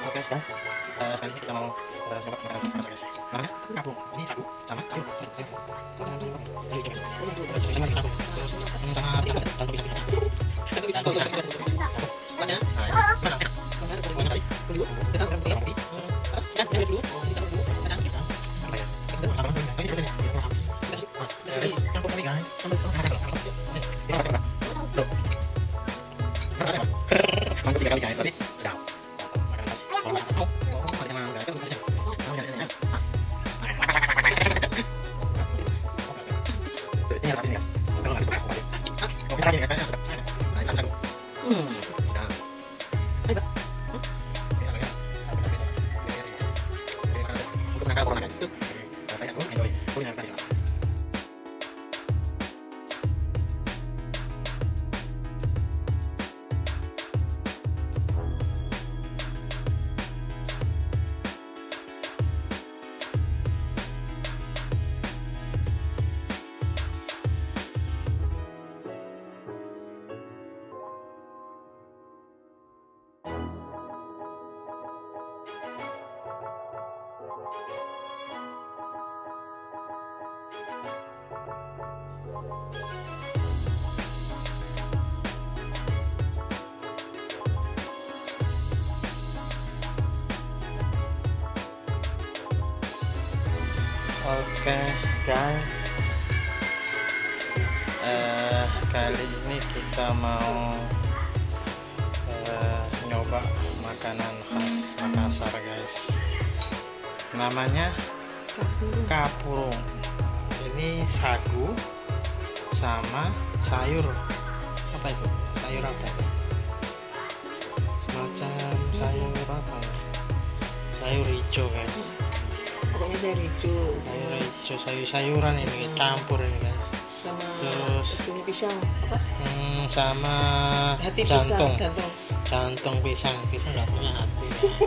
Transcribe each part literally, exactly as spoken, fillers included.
Oke guys, uh, kali ini kita mau uh, coba makan masak guys. Namanya kapung. Ini sagu sama sayur. Sayur. Sayur. Sayur. Sayur. Terus sama pisang dan pisang. Pisang pisang. Mana? Mana? Mana tadi? Dulu. Kita akan beri roti. Sekarang kita dulu. Kita dulu. Kadang kita. Apa ya? Kita akan beri saya ini ini mas. Mas. Guys, campur lagi guys. Campur. Eh, ini apa coba? Tuh. Mantap tiga kali guys, tadi sedap. Oke guys, uh, kali ini kita mau uh, nyoba makanan khas Makassar guys. Namanya kapurung. kapurung. Ini sagu sama sayur. Apa itu? Sayur apa? Semacam sayur apa ya? Sayur hijau guys. Pokoknya sayur hijau, sayur hijau, sayur-sayuran ini hmm. campur ini guys. Sama terus ini pisang apa? Hmm, sama hati jantung. Pisang, jantung. Jantung pisang, pisang nggak punya hati.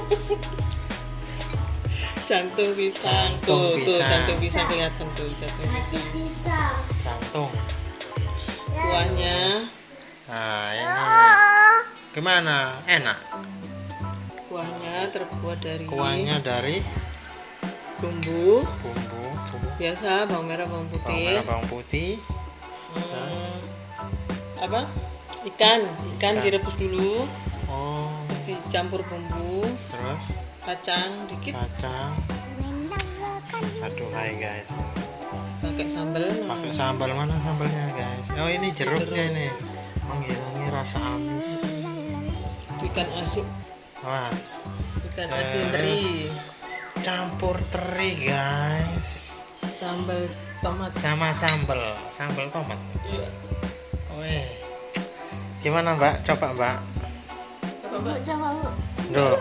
Jantung pisang. Jantung tuh, pisang. Tuh, jantung pisang kelihatan tuh, jantung pisang. Jantung. Kuahnya. Nah, ini gimana? Enak. Kuahnya terbuat dari Kuahnya dari bumbu, bumbu, bumbu. biasa bawang merah, bawang putih, bawang merah, bawang putih. Hmm, apa? Ikan, ikan, ikan direbus dulu. Oh. Terus dicampur bumbu. Terus kacang dikit. Kacang. Aduh, hai guys. Pakai sambal. Pakai sambal, mana sambalnya guys? Oh, ini jeruknya ini. Menghilangi rasa amis. Ikan asin. Was. Ikan asin teri. Campur teri guys, sambal tomat sama sambal sambal tomat. Iya. Weh, gimana mbak? Coba mbak. Apa mbak? Coba bu. Duh.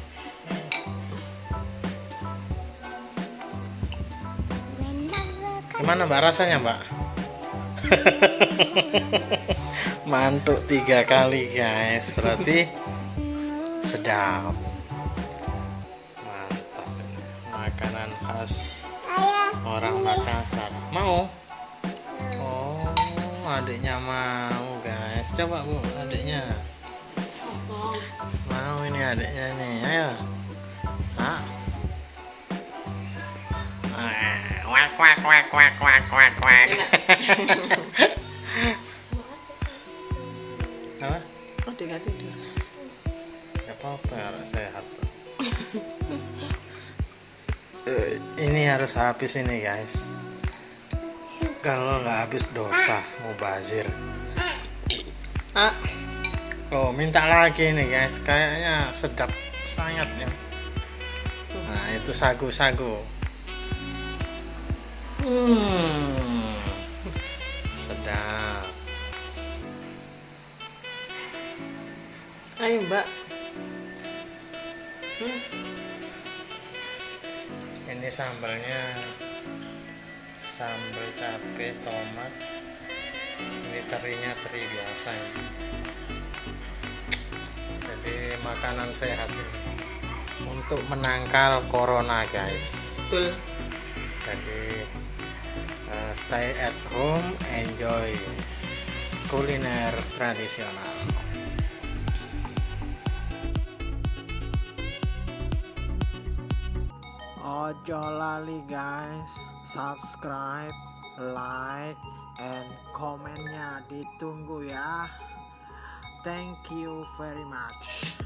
Gimana mbak rasanya mbak? Mantuk tiga kali guys, berarti sedap. Makanan khas orang Makassar. Mau? Oh, adiknya mau guys. Coba bu, adiknya mau. Ini adiknya nih, ayo. Hah? Wak wak wak wak wak wak wak. Apa? Oh, dia tidur. Ya apa-apa, harus sehat. Uh, ini harus habis ini guys, kalau nggak habis dosa mubazir. Ah, oh minta lagi nih guys, kayaknya sedap sangat ya. Nah itu sagu-sagu. Hmm, sedap. Ayo mbak. Hmm. Ini sambalnya sambal cabai tomat. Ini terinya teri biasa ya. Jadi makanan sehat untuk menangkal corona guys. Betul. Jadi uh, stay at home, enjoy kuliner tradisional. Ojo lali guys, subscribe, like, and komennya ditunggu ya. Thank you very much.